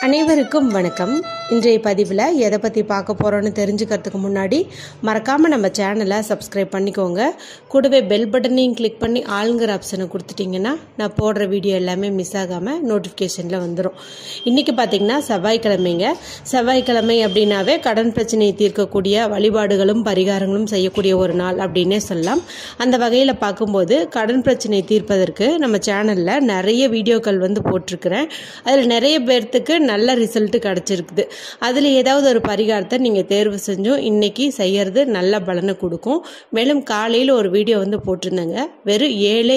அனைவருக்கும் வணக்கம். இன்றைய பதிவில் எதை பற்றி பார்க்க போகிறோன்னு தெரிஞ்சுக்கிறதுக்கு முன்னாடி மறக்காமல் நம்ம சேனலை சப்ஸ்கிரைப் பண்ணிக்கோங்க. கூடவே பெல் பட்டனையும் கிளிக் பண்ணி ஆளுங்கிற ஆப்ஷனை கொடுத்துட்டிங்கன்னா நான் போடுற வீடியோ எல்லாமே மிஸ் ஆகாமல் நோட்டிஃபிகேஷனில் வந்துடும். இன்றைக்கி பார்த்திங்கன்னா செவ்வாய்க்கிழமைங்க. செவ்வாய்க்கிழமை அப்படின்னாவே கடன் பிரச்சனையை தீர்க்கக்கூடிய வழிபாடுகளும் பரிகாரங்களும் செய்யக்கூடிய ஒரு நாள் அப்படின்னே சொல்லலாம். அந்த வகையில் பார்க்கும்போது கடன் பிரச்சனையை தீர்ப்பதற்கு நம்ம சேனலில் நிறைய வீடியோக்கள் போட்டிருக்கிறேன். அதில் நிறைய பேர்த்துக்கு நல்ல ரிசல்ட் கிடைச்சிருக்குது. அதில் ஏதாவது ஒரு பரிகாரத்தை நீங்கள் தேர்வு செஞ்சும் இன்னைக்கு செய்யறது நல்ல பலனை கொடுக்கும். மேலும் காலையில் ஒரு வீடியோ போட்டிருந்தேங்க. வெறும்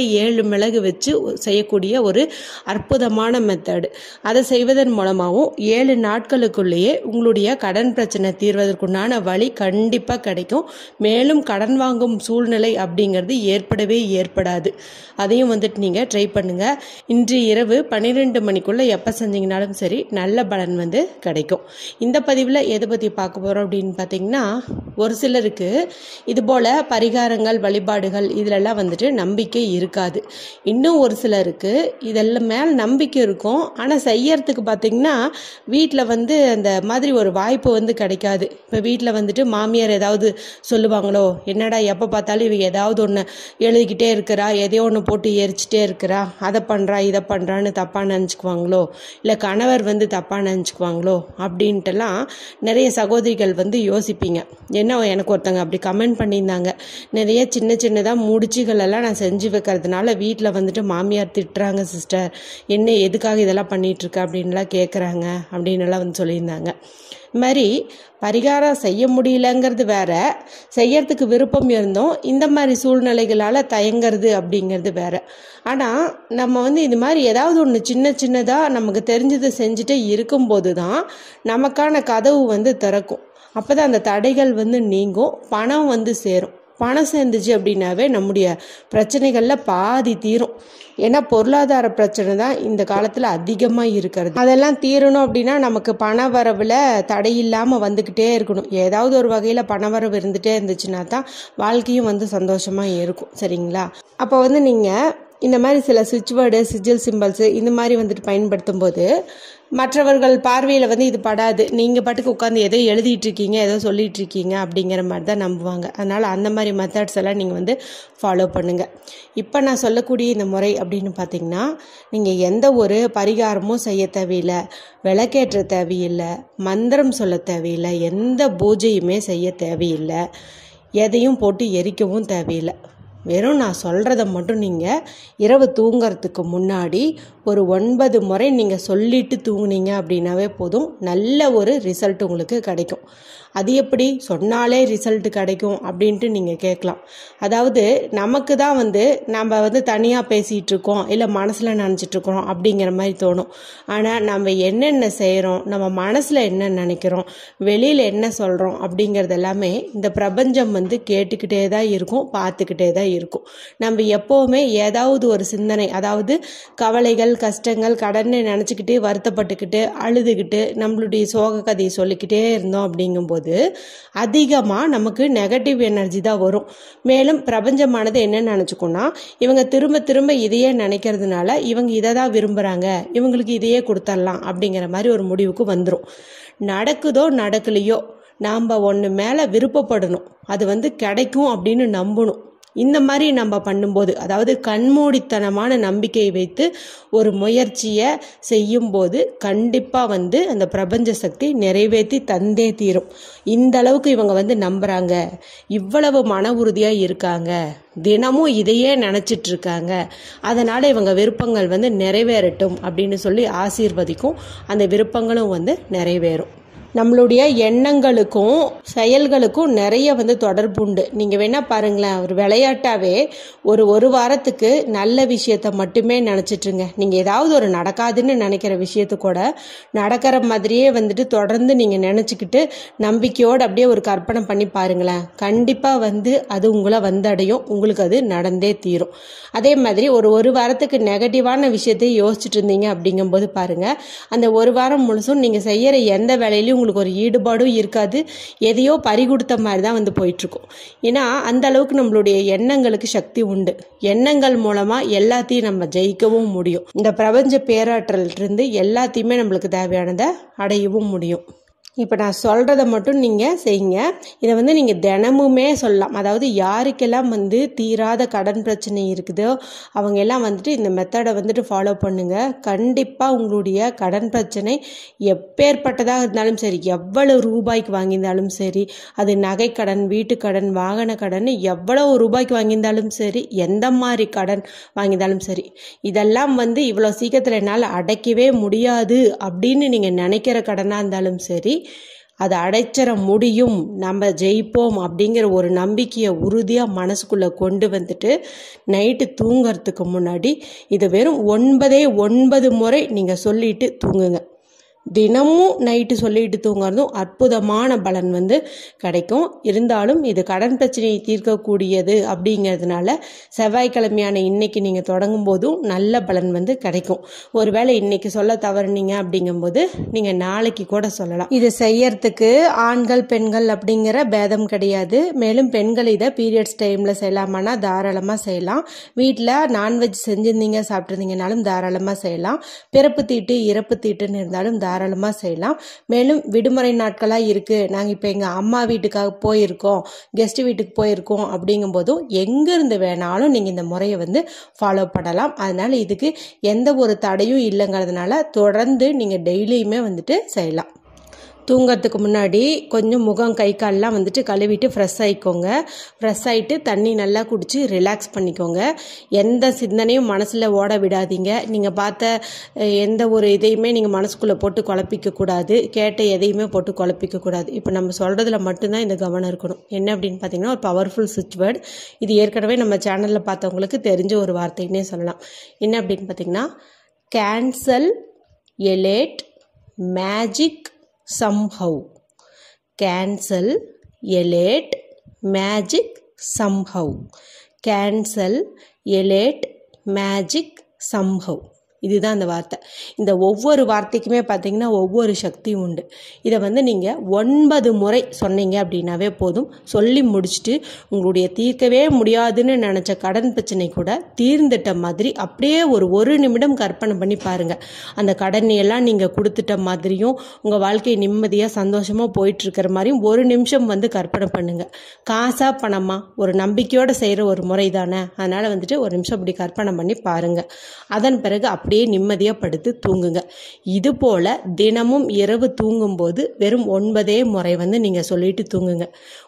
7 மிளகு வச்சு செய்யக்கூடிய ஒரு அற்புதமான மெத்தடு. அதை செய்வதன் மூலமாகவும் 7 நாட்களுக்குள்ளேயே உங்களுடைய கடன் பிரச்சனை தீர்வதற்குண்டான வழி கண்டிப்பாக கிடைக்கும். மேலும் கடன் வாங்கும் சூழ்நிலை அப்படிங்கிறது ஏற்படவே ஏற்படாது. அதையும் நீங்கள் ட்ரை பண்ணுங்க. இன்று இரவு 12 மணிக்குள்ள எப்போ செஞ்சீங்கனாலும் சரி நல்ல பலன் கிடைக்கும். இந்த பதிவில் எதை பற்றி பார்க்க போகிறோம் அப்படின்னு பார்த்தீங்கன்னா, ஒரு சிலருக்கு இது போல் பரிகாரங்கள் வழிபாடுகள் இதிலெல்லாம் நம்பிக்கை இருக்காது. இன்னும் ஒரு சிலருக்கு இதெல்லாம் மேல் நம்பிக்கை இருக்கும். ஆனால் செய்யறதுக்கு பார்த்தீங்கன்னா வீட்டில் அந்த மாதிரி ஒரு வாய்ப்பு கிடைக்காது. இப்போ வீட்டில் மாமியார் ஏதாவது சொல்லுவாங்களோ, என்னடா எப்போ பார்த்தாலும் இவ ஏதாவது ஒன்று எழுதிக்கிட்டே இருக்கிறா, எதையோ ஒன்று போட்டு எரிச்சிட்டே இருக்கிறா, அதை பண்ணுறா இதை பண்ணுறான்னு தப்பாக நினச்சிக்குவாங்களோ, இல்லை கணவர் தப்பாக நினச்சிக்குவாங்களோ அப்படின்ட்டுலாம் நிறைய சகோதரிகள் யோசிப்பீங்க. என்ன எனக்கு ஒருத்தங்க அப்படி கமெண்ட் பண்ணியிருந்தாங்க. நிறைய சின்ன சின்னதாக முடிச்சுகள் எல்லாம் நான் செஞ்சு வைக்கிறதுனால வீட்டில் மாமியார் திட்டுறாங்க சிஸ்டர், என்ன எதுக்காக இதெல்லாம் பண்ணிகிட்ருக்க அப்படின்லாம் கேட்குறாங்க அப்படின்னுலாம் சொல்லியிருந்தாங்க. இது மாதிரி பரிகாரம் செய்ய முடியலங்கிறது வேற, செய்யறதுக்கு விருப்பம் இருந்தும் இந்த மாதிரி சூழ்நிலைகளால் தயங்கிறது அப்படிங்கிறது வேற. ஆனால் நம்ம இது மாதிரி ஏதாவது ஒன்று சின்ன சின்னதாக நமக்கு தெரிஞ்சதை செஞ்சுட்டே இருக்கும்போது தான் நமக்கான கதவு திறக்கும். அப்போ தான் அந்த தடைகள் நீங்கும், பணம் சேரும். பணம் சேர்ந்துச்சு அப்படின்னாவே நம்முடைய பிரச்சனைகளில் பாதி தீரும். ஏன்னா பொருளாதார பிரச்சனை தான் இந்த காலத்தில் அதிகமாக இருக்கிறது. அதெல்லாம் தீரணும் அப்படின்னா நமக்கு பண வரவில் தடை இல்லாமல் வந்துக்கிட்டே இருக்கணும். ஏதாவது ஒரு வகையில் பண வரவு இருந்துகிட்டே இருந்துச்சுன்னா தான் வாழ்க்கையும் சந்தோஷமாக இருக்கும். சரிங்களா? அப்போ நீங்கள் இந்த மாதிரி சில சுவிட்ச் வேர்டு, சிஜில் சிம்பிள்ஸு இந்த மாதிரி பயன்படுத்தும் போது மற்றவர்கள் பார்வையில் இது படாது. நீங்கள் பாட்டுக்கு உட்காந்து ஏதோ எழுதிட்டு இருக்கீங்க, ஏதோ சொல்லிட்டு இருக்கீங்க அப்படிங்கிற மாதிரி தான் நம்புவாங்க. அதனால் அந்த மாதிரி மெத்தட்ஸ் எல்லாம் நீங்கள் ஃபாலோ பண்ணுங்கள். இப்போ நான் சொல்லக்கூடிய இந்த முறை அப்படின்னு பார்த்தீங்கன்னா, நீங்கள் எந்த ஒரு பரிகாரமும் செய்ய தேவையில்லை, விளக்கேற்ற தேவையில்லை, மந்திரம் சொல்ல தேவையில்லை, எந்த பூஜையுமே செய்ய தேவையில்லை, எதையும் போட்டு எரிக்கவும் தேவையில்லை. வெறும் நான் சொல்கிறத மட்டும் நீங்கள் இரவு தூங்கிறதுக்கு முன்னாடி ஒரு 9 முறை நீங்கள் சொல்லிட்டு தூங்குனீங்க அப்படின்னாவே போதும், நல்ல ஒரு ரிசல்ட் உங்களுக்கு கிடைக்கும். அது எப்படி சொன்னாலே ரிசல்ட் கிடைக்கும் அப்படின்ட்டு நீங்கள் கேட்கலாம். அதாவது நமக்கு தான் நம்ம தனியாக பேசிகிட்டு இருக்கோம், இல்லை மனசில் நினச்சிட்ருக்கோம் அப்படிங்கிற மாதிரி தோணும். ஆனால் நம்ம என்னென்ன செய்கிறோம், நம்ம மனசில் என்ன நினைக்கிறோம், வெளியில் என்ன சொல்கிறோம் அப்படிங்கிறது எல்லாமே இந்த பிரபஞ்சம் கேட்டுக்கிட்டே தான் இருக்கும், பார்த்துக்கிட்டே தான் இருக்கும். நம்ம எப்போவுமே ஏதாவது ஒரு சிந்தனை, அதாவது கவலைகள், கஷ்டங்கள், கடனை நினச்சிக்கிட்டு வருத்தப்பட்டுக்கிட்டு அழுதுகிட்டு நம்மளுடைய சோக கதையை சொல்லிக்கிட்டே இருந்தோம் அப்படிங்கும்போது அதிகமாக நமக்கு நெகட்டிவ் எனர்ஜி தான் வரும். மேலும் பிரபஞ்சமானது என்ன நினச்சிக்கோன்னா, இவங்க திரும்ப திரும்ப இதையே நினைக்கிறதுனால இவங்க இதை தான் விரும்புகிறாங்க, இவங்களுக்கு இதையே கொடுத்துடலாம் அப்படிங்கிற மாதிரி ஒரு முடிவுக்கு வந்துடும். நடக்குதோ நடக்கலையோ நாம் ஒன்று மேலே விருப்பப்படணும், அது கிடைக்கும் அப்படின்னு நம்பணும். இந்த மாதிரி நம்ம பண்ணும்போது, அதாவது கண்மூடித்தனமான நம்பிக்கையை வைத்து ஒரு முயற்சியை செய்யும்போது கண்டிப்பாக அந்த பிரபஞ்ச சக்தி நிறைவேற்றி தந்தே தீரும். இந்த அளவுக்கு இவங்க நம்புகிறாங்க, இவ்வளவு மன உறுதியாக இருக்காங்க, தினமும் இதையே நினச்சிட்டு இருக்காங்க, அதனால் இவங்க விருப்பங்கள் நிறைவேறட்டும் அப்படின்னு சொல்லி ஆசீர்வதிக்கும். அந்த விருப்பங்களும் நிறைவேறும். நம்மளுடைய எண்ணங்களுக்கும் செயல்களுக்கும் நிறைய தொடர்பு உண்டு. நீங்கள் வேணா பாருங்களேன், ஒரு விளையாட்டாவே ஒரு வாரத்துக்கு நல்ல விஷயத்த மட்டுமே நினச்சிட்ருங்க. நீங்கள் ஏதாவது ஒரு நடக்காதுன்னு நினைக்கிற விஷயத்த கூட நடக்கிற மாதிரியே தொடர்ந்து நீங்கள் நினச்சிக்கிட்டு நம்பிக்கையோடு அப்படியே ஒரு கற்பனை பண்ணி பாருங்களேன். கண்டிப்பாக அது உங்களை அடையும், உங்களுக்கு அது நடந்தே தீரும். அதே மாதிரி ஒரு வாரத்துக்கு நெகட்டிவான விஷயத்தை யோசிச்சுட்டு இருந்தீங்க அப்படிங்கும்போது பாருங்கள், அந்த ஒரு வாரம் முழுசும் நீங்கள் செய்கிற எந்த வேலையிலையும் உங்களுக்கு ஒரு ஈடுபாடும் இருக்காது, எதையோ பறிகொடுத்த மாதிரி தான் வந்து போயிட்டுருக்கும். ஏன்னா அந்த அளவுக்கு நம்மளுடைய எண்ணங்களுக்கு சக்தி உண்டு. எண்ணங்கள் மூலமாக எல்லாத்தையும் நம்ம ஜெயிக்கவும் முடியும். இந்த பிரபஞ்ச பேராற்றலிருந்து எல்லாத்தையுமே நம்மளுக்கு தேவையானதை அடையவும் முடியும். இப்போ நான் சொல்கிறத மட்டும் நீங்கள் செய்யுங்க. இதை வந்து நீங்கள் தினமுமே சொல்லலாம். அதாவது யாருக்கெல்லாம் வந்து தீராத கடன் பிரச்சனை இருக்குதோ அவங்க எல்லாம் வந்துட்டு இந்த மெத்தடை வந்துட்டு ஃபாலோ பண்ணுங்கள். கண்டிப்பாக உங்களுடைய கடன் பிரச்சனை எப்பேற்பட்டதாக இருந்தாலும் சரி, எவ்வளவு ரூபாய்க்கு வாங்கியிருந்தாலும் சரி, அது நகைக்கடன், வீட்டுக்கடன், வாகன கடன், எவ்வளவு ரூபாய்க்கு வாங்கியிருந்தாலும் சரி, எந்த மாதிரி கடன் வாங்கியிருந்தாலும் சரி, இதெல்லாம் வந்து இவ்வளோ சீக்கிரத்தில் என்னால் அடைக்கவே முடியாது அப்படின்னு நீங்கள் நினைக்கிற கடனாக இருந்தாலும் சரி, அதை அடைச்சிட முடியும், நம்ம ஜெயிப்போம் அப்படிங்கிற ஒரு நம்பிக்கையை உறுதியாக மனசுக்குள்ளே கொண்டு வந்துட்டு நைட்டு தூங்கிறதுக்கு முன்னாடி இதை வெறும் 9 முறை நீங்கள் சொல்லிட்டு தூங்குங்க. தினமும் நைட்டு சொல்லிட்டு தூங்குறதும் அற்புதமான பலன் வந்து கிடைக்கும். இருந்தாலும் இது கடன் பிரச்சனையை தீர்க்கக்கூடியது அப்படிங்கிறதுனால செவ்வாய்க்கிழமையான இன்னைக்கு நீங்கள் தொடங்கும் போதும் நல்ல பலன் வந்து கிடைக்கும். ஒருவேளை இன்னைக்கு சொல்ல தவறுனீங்க அப்படிங்கும்போது நீங்கள் நாளைக்கு கூட சொல்லலாம். இது செய்யறதுக்கு ஆண்கள் பெண்கள் அப்படிங்கிற பேதம் கிடையாது. மேலும் பெண்கள் இதை பீரியட்ஸ் டைமில் செய்யலாமான்னா தாராளமாக செய்யலாம். வீட்டில் நான்வெஜ் செஞ்சுருந்தீங்க சாப்பிட்ருந்தீங்கனாலும் தாராளமாக செய்யலாம். பிறப்பு தீட்டு இறப்பு தீட்டுன்னு இருந்தாலும் தாராளமாக செய்யலாம். மேலும் விடுமுறை நாட்களாக இருக்குது, நாங்கள் இப்போ எங்கள் அம்மா வீட்டுக்காக போயிருக்கோம், கெஸ்ட் வீட்டுக்கு போயிருக்கோம் அப்படிங்கும் போதும் எங்கேருந்து வேணாலும் நீங்கள் இந்த முறையை வந்து ஃபாலோ பண்ணலாம். அதனால் இதுக்கு எந்த ஒரு தடையும் இல்லைங்கிறதுனால தொடர்ந்து நீங்கள் டெய்லியுமே வந்துட்டு செய்யலாம். தூங்கிறதுக்கு முன்னாடி கொஞ்சம் முகம் கை கால்லாம் வந்துட்டு கழுவிட்டு ஃப்ரெஷ் ஆகிக்கோங்க. ஃப்ரெஷ் ஆகிட்டு தண்ணி நல்லா குடித்து ரிலாக்ஸ் பண்ணிக்கோங்க. எந்த சிந்தனையும் மனசில் ஓட விடாதீங்க. நீங்கள் பார்த்த எந்த ஒரு இதையுமே நீங்கள் மனசுக்குள்ளே போட்டு குழப்பிக்கக்கூடாது, கேட்ட எதையுமே போட்டு குழப்பிக்கக்கூடாது. இப்போ நம்ம சொல்கிறதுல மட்டும்தான் இந்த கவனம் இருக்கணும். என்ன அப்படின்னு பார்த்தீங்கன்னா ஒரு பவர்ஃபுல் சுவிட்ச் வேர்டு. இது ஏற்கனவே நம்ம சேனலில் பார்த்தவங்களுக்கு தெரிஞ்ச ஒரு வார்த்தைன்னே சொல்லலாம். என்ன அப்படின்னு பார்த்தீங்கன்னா cancel elate magic somehow. Cancel, elate, magic, somehow. Cancel, elate, magic, somehow. இதுதான் அந்த வார்த்தை. இந்த ஒவ்வொரு வார்த்தைக்குமே பார்த்தீங்கன்னா ஒவ்வொரு சக்தியும் உண்டு. இதை வந்து நீங்கள் 9 முறை சொன்னீங்க அப்படின்னாவே போதும். சொல்லி முடிச்சுட்டு உங்களுடைய தீர்க்கவே முடியாதுன்னு நினச்ச கடன் பிரச்சனை கூட தீர்ந்துட்ட மாதிரி அப்படியே ஒரு நிமிடம் கற்பனை பண்ணி பாருங்கள். அந்த கடனையெல்லாம் நீங்கள் கொடுத்துட்ட மாதிரியும் உங்கள் வாழ்க்கை நிம்மதியாக சந்தோஷமாக போயிட்டுருக்கிற மாதிரியும் ஒரு நிமிஷம் வந்து கற்பனை பண்ணுங்கள். காசா பணமா ஒரு நம்பிக்கையோடு செய்கிற ஒரு முறை தானே. அதனால் வந்துட்டு ஒரு நிமிஷம் அப்படி கற்பனை பண்ணி பாருங்கள். அதன் பிறகு அப்படியே நிம்மதியாக படுத்து தூங்குங்க. இது போல் தினமும் இரவு தூங்கும்போது வெறும் 9 முறை வந்து நீங்கள் சொல்லிட்டு தூங்குங்க.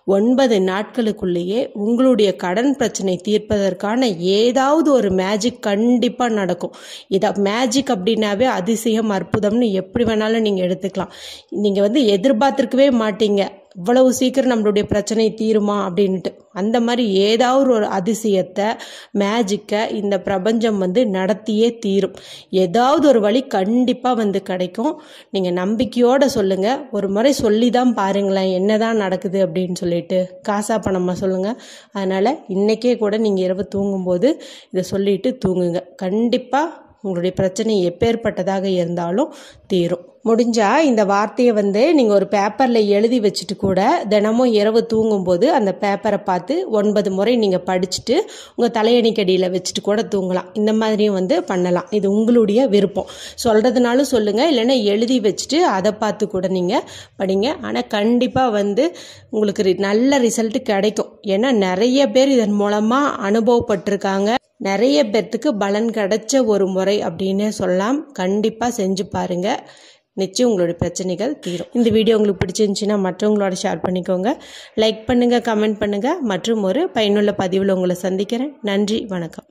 9 நாட்களுக்குள்ளேயே உங்களுடைய கடன் பிரச்சனை தீர்ப்பதற்கான ஏதாவது ஒரு மேஜிக் கண்டிப்பாக நடக்கும். இதை மேஜிக் அப்படின்னாவே அதிசயம் அற்புதம்னு எப்படி வேணாலும் நீங்கள் எடுத்துக்கலாம். நீங்கள் வந்து எதிர்பார்த்துருக்கவே மாட்டீங்க இவ்வளவு சீக்கிரம் நம்மளுடைய பிரச்சனை தீருமா அப்படின்ட்டு. அந்த மாதிரி ஏதாவது ஒரு அதிசயத்தை மேஜிக்கை இந்த பிரபஞ்சம் வந்து நடத்தியே தீரும். ஏதாவது ஒரு வழி கண்டிப்பாக வந்து கிடைக்கும். நீங்கள் நம்பிக்கையோடு சொல்லுங்கள். ஒரு முறை சொல்லி தான் பாருங்களேன் என்னதான் நடக்குது அப்படின்னு சொல்லிட்டு. காசா பணமாக சொல்லுங்கள். அதனால் இன்றைக்கே கூட நீங்கள் இரவு தூங்கும்போது இதை சொல்லிட்டு தூங்குங்க. கண்டிப்பாக உங்களுடைய பிரச்சனை எப்பேற்பட்டதாக இருந்தாலும் தீரும். முடிஞ்சால் இந்த வார்த்தையை வந்து நீங்கள் ஒரு பேப்பரில் எழுதி வச்சுட்டு கூட தினமும் இரவு தூங்கும்போது அந்த பேப்பரை பார்த்து 9 முறை நீங்கள் படிச்சுட்டு உங்கள் தலையணிக்கடியில் வச்சுட்டு கூட தூங்கலாம். இந்த மாதிரியும் வந்து பண்ணலாம். இது உங்களுடைய விருப்பம். சொல்கிறதுனாலும் சொல்லுங்கள், இல்லைன்னா எழுதி வச்சுட்டு அதை பார்த்து கூட நீங்கள் படிங்க. ஆனால் கண்டிப்பாக வந்து உங்களுக்கு நல்ல ரிசல்ட் கிடைக்கும். ஏன்னா நிறைய பேர் இதன் மூலமாக அனுபவப்பட்டிருக்காங்க. நிறைய பேர்த்துக்கு பலன் கிடைச்ச ஒரு முறை அப்படின்னு சொல்லலாம். கண்டிப்பாக செஞ்சு பாருங்கள். நிச்சயம் உங்களுடைய பிரச்சனைகள் தீரும். இந்த வீடியோ உங்களுக்கு பிடிச்சிருந்துச்சுன்னா மற்றவங்களோட ஷேர் பண்ணிக்கோங்க. லைக் பண்ணுங்கள், கமெண்ட் பண்ணுங்கள். மற்றும் ஒரு பயனுள்ள பதிவில் உங்களை சந்திக்கிறேன். நன்றி, வணக்கம்.